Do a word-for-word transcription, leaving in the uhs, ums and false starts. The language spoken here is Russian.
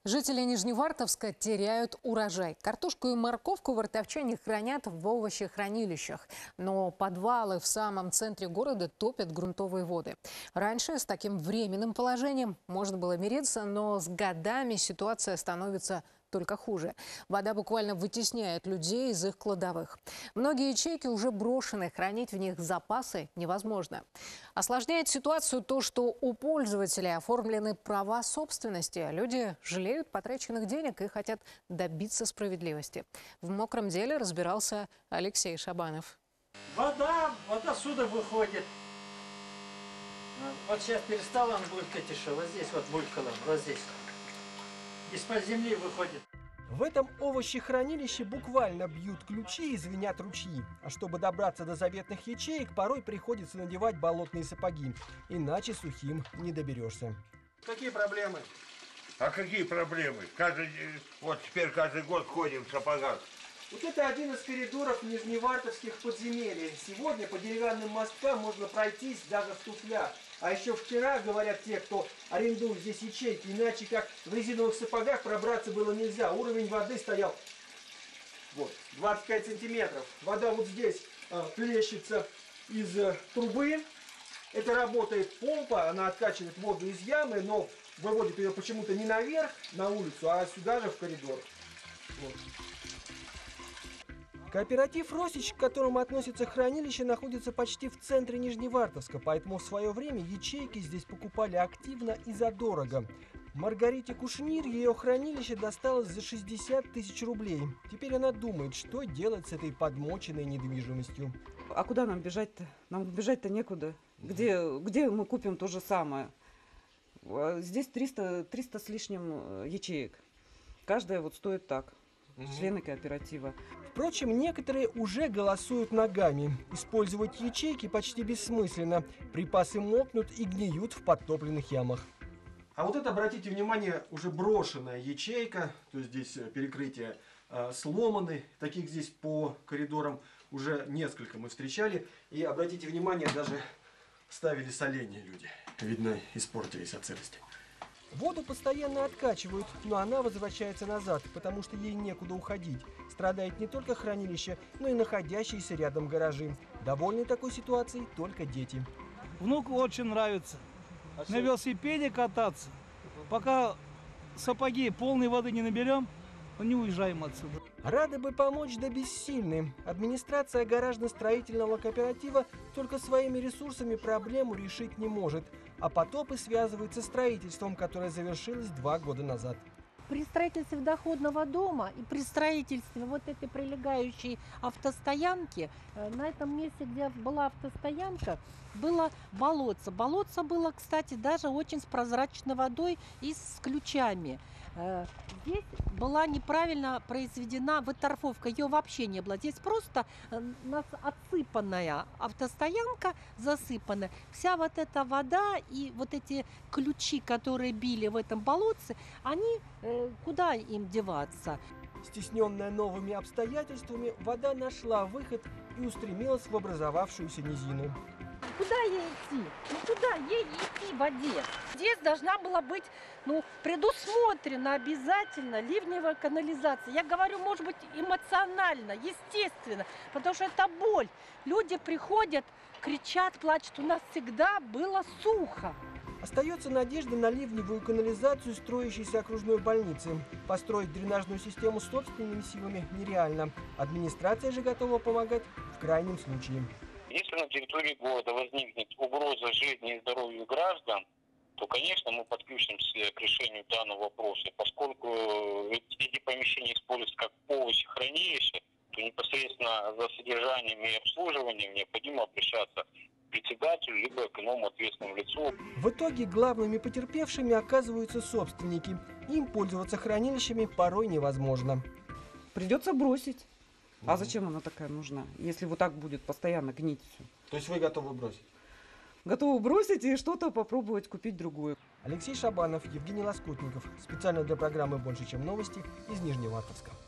Жители Нижневартовска теряют урожай. Картошку и морковку вартовчане хранят в овощехранилищах. Но подвалы в самом центре города топят грунтовые воды. Раньше с таким временным положением можно было мириться, но с годами ситуация становится только хуже. Вода буквально вытесняет людей из их кладовых. Многие ячейки уже брошены, хранить в них запасы невозможно. Осложняет ситуацию то, что у пользователей оформлены права собственности. Люди жалеют потраченных денег и хотят добиться справедливости. В мокром деле разбирался Алексей Шабанов. Вода, вода сюда выходит. Вот сейчас перестала он булькать еще. Вот здесь вот булькала, вот здесь. Из-под земли выходит. В этом овощехранилище буквально бьют ключи и звенят ручьи. А чтобы добраться до заветных ячеек, порой приходится надевать болотные сапоги. Иначе сухим не доберешься. Какие проблемы? А какие проблемы? Каждый, вот теперь каждый год ходим в сапогах. Вот это один из коридоров нижневартовских подземелий. Сегодня по деревянным мосткам можно пройтись даже в туфлях. А еще вчера, говорят те, кто арендует здесь ячейки, иначе как в резиновых сапогах пробраться было нельзя. Уровень воды стоял вот, двадцать пять сантиметров. Вода вот здесь э, плещется из э, трубы. Это работает помпа, она откачивает воду из ямы, но выводит ее почему-то не наверх, на улицу, а сюда же в коридор. Вот. Кооператив «Росич», к которому относится хранилище, находится почти в центре Нижневартовска, поэтому в свое время ячейки здесь покупали активно и задорого. Маргарите Кушнир ее хранилище досталось за шестьдесят тысяч рублей. Теперь она думает, что делать с этой подмоченной недвижимостью. А куда нам бежать-то? Нам бежать-то некуда. Где, где мы купим то же самое? Здесь триста, триста с лишним ячеек. Каждая вот стоит так. Члены кооператива. Впрочем, некоторые уже голосуют ногами. Использовать ячейки почти бессмысленно. Припасы мокнут и гниют в подтопленных ямах. А вот это, обратите внимание, уже брошенная ячейка. То есть здесь перекрытия э, сломаны. Таких здесь по коридорам уже несколько мы встречали. И обратите внимание, даже ставили соленья люди. Видно, испортились от сырости. Воду постоянно откачивают, но она возвращается назад, потому что ей некуда уходить. Страдает не только хранилище, но и находящиеся рядом гаражи. Довольны такой ситуацией только дети. Внуку очень нравится а на велосипеде кататься. Пока сапоги полной воды не наберем, не уезжаем отсюда. Рады бы помочь, да бессильны. Администрация гаражно-строительного кооператива только своими ресурсами проблему решить не может. А потопы связывают со строительством, которое завершилось два года назад. При строительстве доходного дома и при строительстве вот этой прилегающей автостоянки, на этом месте, где была автостоянка, было болотце. Болотце было, кстати, даже очень с прозрачной водой и с ключами. Здесь была неправильно произведена выторфовка, ее вообще не было. Здесь просто отсыпанная автостоянка, засыпанная. Вся вот эта вода и вот эти ключи, которые били в этом болотце, они, куда им деваться? Стесненная новыми обстоятельствами, вода нашла выход и устремилась в образовавшуюся низину. Куда ей идти? Ну куда ей идти в воде? Здесь должна была быть, ну, предусмотрена обязательно ливневая канализация. Я говорю, может быть, эмоционально, естественно, потому что это боль. Люди приходят, кричат, плачут. У нас всегда было сухо. Остается надежда на ливневую канализацию строящейся окружной больницы. Построить дренажную систему собственными силами нереально. Администрация же готова помогать в крайнем случае. Если на территории города возникнет угроза жизни и здоровью граждан, то, конечно, мы подключимся к решению данного вопроса. Поскольку эти помещения используются как овощехранилище, то непосредственно за содержанием и обслуживанием необходимо обращаться к председателю либо к иному ответственному лицу. В итоге главными потерпевшими оказываются собственники. Им пользоваться хранилищами порой невозможно. Придется бросить. А зачем она такая нужна, если вот так будет постоянно гнить все? То есть вы готовы бросить? Готовы бросить и что-то попробовать купить другое. Алексей Шабанов, Евгений Лоскутников. Специально для программы «Больше, чем новости» из Нижневартовска.